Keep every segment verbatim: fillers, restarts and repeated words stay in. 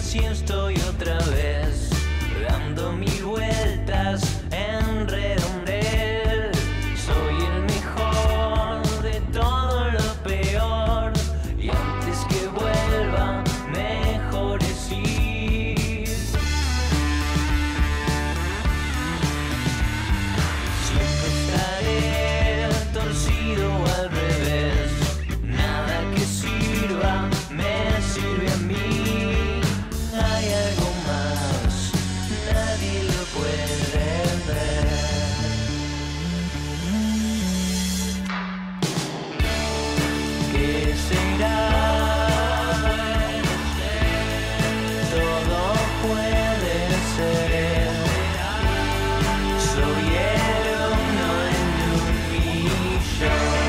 así estoy otra vez, dando mil vueltas en redondel. Soy el mejor de todo lo peor, y antes que vuelva, mejor es ir. Siempre estaré torcido al revés, nada que sirva me sirve a mí. Hay algo más, nadie lo puede ver. ¿Qué será? Todo puede ser. Soy el uno en un millón.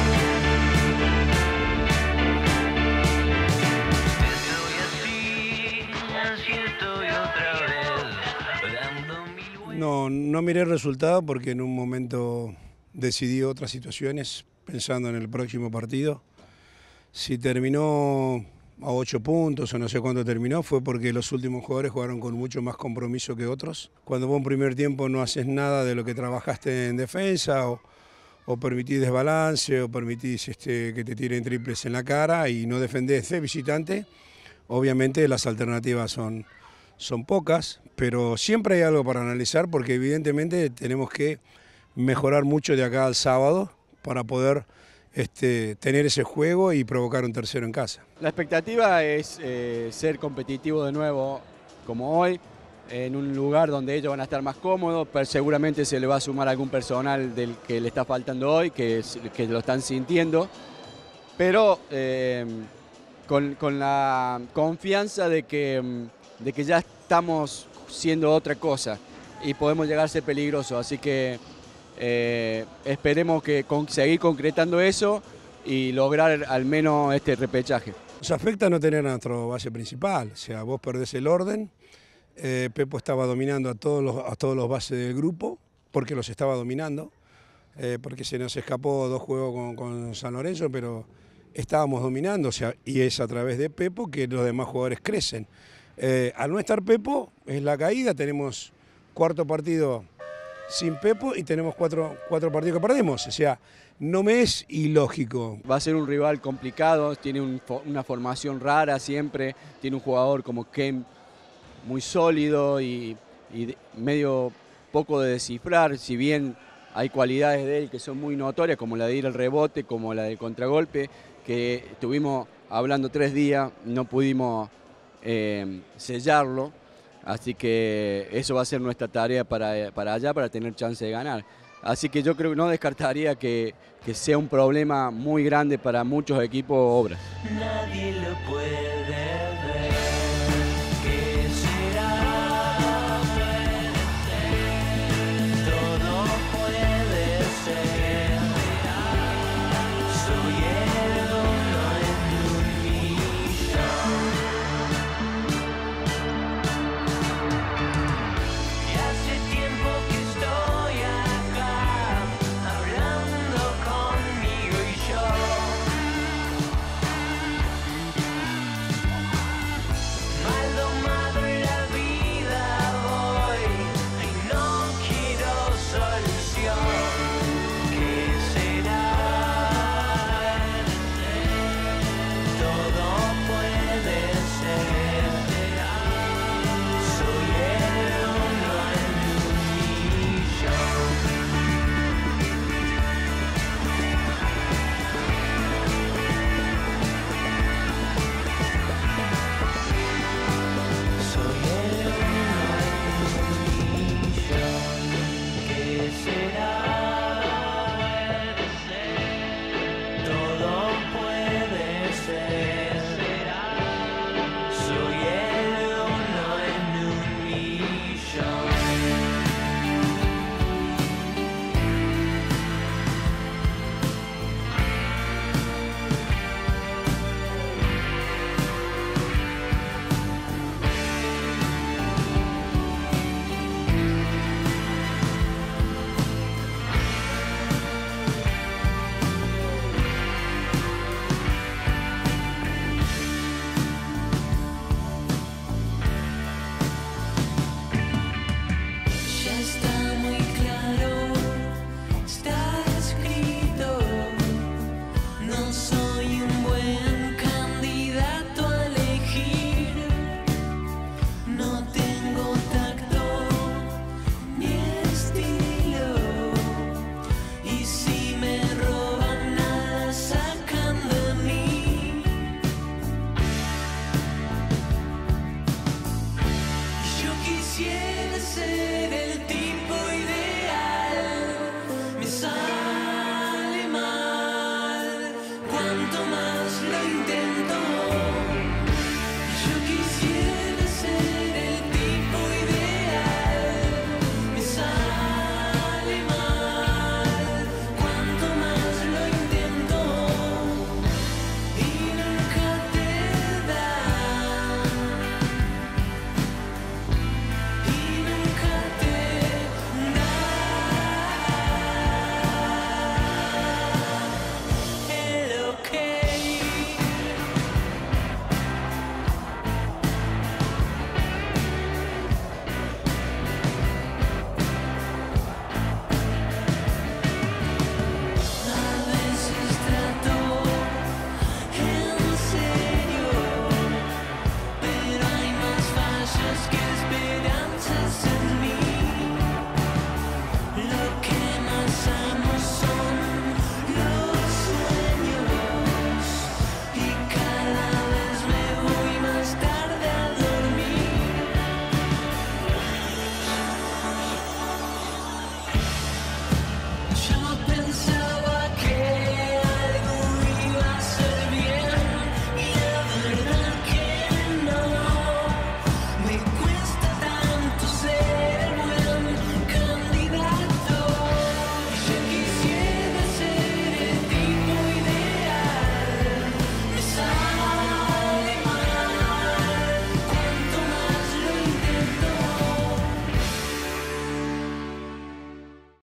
Estoy así, así estoy otra vez, dando mil vueltas. No, no miré el resultado porque en un momento decidí otras situaciones pensando en el próximo partido. Si terminó a ocho puntos o no sé cuánto terminó, fue porque los últimos jugadores jugaron con mucho más compromiso que otros. Cuando vos en primer tiempo no haces nada de lo que trabajaste en defensa o, o permitís desbalance o permitís este, que te tiren triples en la cara y no defendés de visitante, obviamente las alternativas son, son pocas, pero siempre hay algo para analizar porque evidentemente tenemos que mejorar mucho de acá al sábado para poder este, tener ese juego y provocar un tercero en casa. La expectativa es eh, ser competitivo de nuevo, como hoy, en un lugar donde ellos van a estar más cómodos, pero seguramente se le va a sumar algún personal del que le está faltando hoy, que, es- que lo están sintiendo, pero eh, con, con la confianza de que, mm, de que ya estamos siendo otra cosa y podemos llegar a ser peligrosos, así que eh, esperemos que con, seguir concretando eso y lograr al menos este repechaje. Nos afecta no tener a nuestro base principal, o sea, vos perdés el orden. Eh, Pepo estaba dominando a todos los, a todos los bases del grupo, porque los estaba dominando, eh, porque se nos escapó dos juegos con, con San Lorenzo, pero estábamos dominando, o sea, y es a través de Pepo que los demás jugadores crecen. Eh, al no estar Pepo, es la caída, tenemos cuarto partido sin Pepo y tenemos cuatro, cuatro partidos que perdemos, o sea, no me es ilógico. Va a ser un rival complicado, tiene un fo- una formación rara siempre, tiene un jugador como Ken muy sólido y, y de- medio poco de descifrar, si bien hay cualidades de él que son muy notorias, como la de ir al rebote, como la del contragolpe, que estuvimos hablando tres días, no pudimos eh, sellarlo, así que eso va a ser nuestra tarea para, para allá, para tener chance de ganar. Así que yo creo que no descartaría que, que sea un problema muy grande para muchos equipos o obras. Nadie lo puede